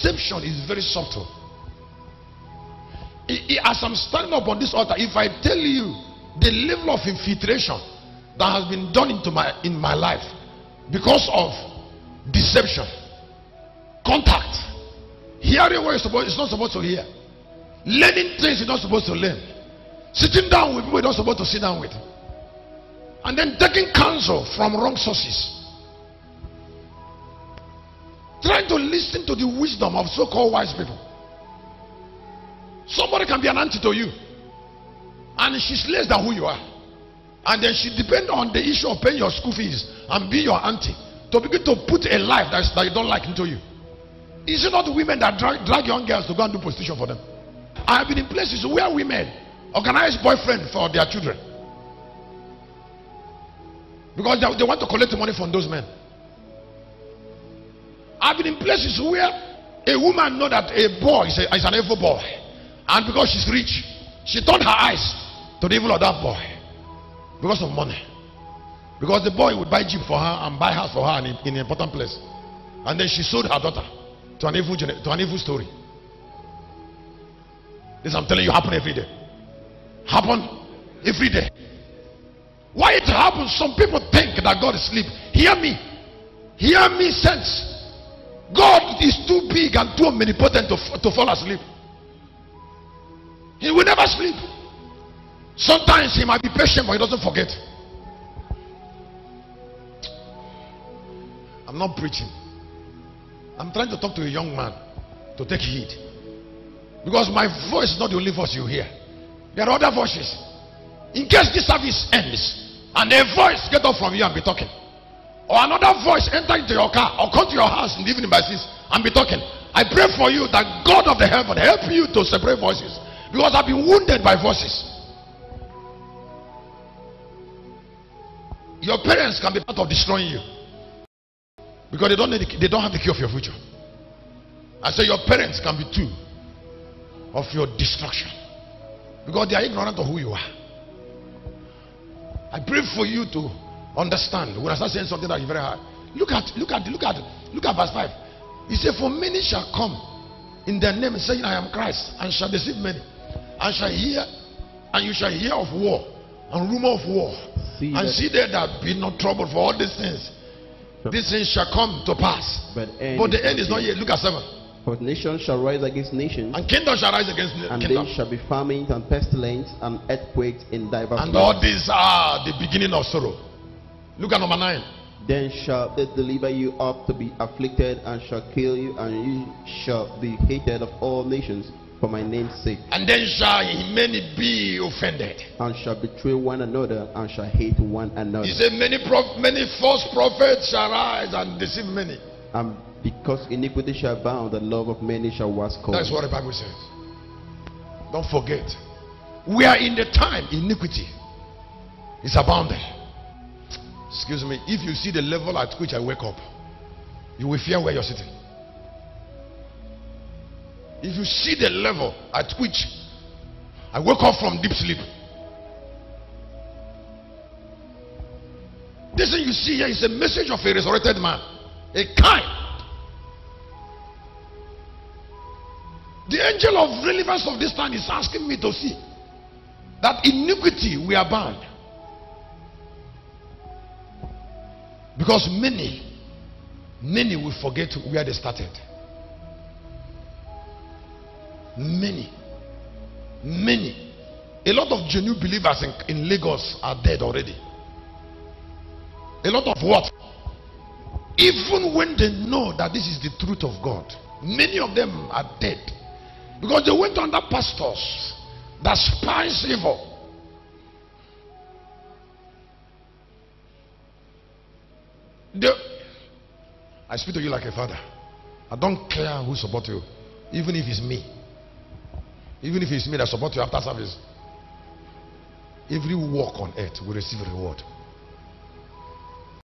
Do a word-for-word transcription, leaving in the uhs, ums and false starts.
deception is very subtle. I, I, as I'm standing up on this altar, if I tell you the level of infiltration that has been done into my in my life because of deception, contact, hearing what you're supposed, it's not supposed to hear, learning things you're not supposed to learn, sitting down with people you're not supposed to sit down with, and then taking counsel from wrong sources, trying to listen to the wisdom of so-called wise people. Somebody can be an auntie to you, and she's less than who you are, and then she depends on the issue of paying your school fees and be your auntie to begin to put a life that, is, that you don't like into you. Is it not the women that drag, drag young girls to go and do prostitution for them? I have been in places where women organize boyfriend for their children because they, they want to collect the money from those men. I've been in places where a woman know that a boy is, a, is an evil boy, and because she's rich, she turned her eyes to the evil of that boy because of money. Because the boy would buy jeep for her and buy house for her in, in an important place, and then she sold her daughter to an evil to an evil story. This I'm telling you happen every day. Happen every day. Why it happens? Some people think that God is asleep. Hear me. Hear me, sense. God is too big and too omnipotent to, to fall asleep. He will never sleep. Sometimes he might be patient, but he doesn't forget. I'm not preaching. I'm trying to talk to a young man to take heed, because my voice is not the only voice you hear. There are other voices. In case this service ends and a voice get up from you and be talking, or another voice enter into your car or come to your house in the evening by six and be talking, I pray for you that God of the heaven help you to separate voices, because I've been wounded by voices. Your parents can be part of destroying you, because they don't need the, they don't have the key of your future. I say your parents can be too of your destruction, because they are ignorant of who you are. I pray for you to understand. When I start saying something that is very hard, look at look at look at look at verse five. He said, for many shall come in their name saying, I am Christ, and shall deceive many, and shall hear and you shall hear of war and rumor of war, see and see there that be not troubled, for all these things these things shall come to pass, but, but the end is not yet. Look at seven. For nation shall rise against nation, and kingdom shall rise against and kingdom, there shall be famines and pestilence and earthquakes in divers and places. all these are the beginning of sorrow. Look at number nine. Then shall they deliver you up to be afflicted, and shall kill you, and you shall be hated of all nations for my name's sake. And then shall many be offended, and shall betray one another, and shall hate one another. He said, many prof many false prophets shall rise and deceive many. And because iniquity shall abound, the love of many shall wax cold. That's what the Bible says. Don't forget, we are in the time iniquity is abounding. Excuse me, if you see the level at which I wake up, you will fear where you're sitting. If you see the level at which I wake up from deep sleep, this thing you see here is a message of a resurrected man, a kind. The angel of relevance of this time is asking me to see that iniquity we are bound, because many many will forget where they started. Many many a lot of genuine believers in, in Lagos are dead already. A lot of what? Even when they know that this is the truth of God, many of them are dead, because they went under pastors that spies evil. They, I speak to you like a father. I don't care who supports you, even if it's me. Even if it's me that supports you after service. Every work on earth will receive a reward.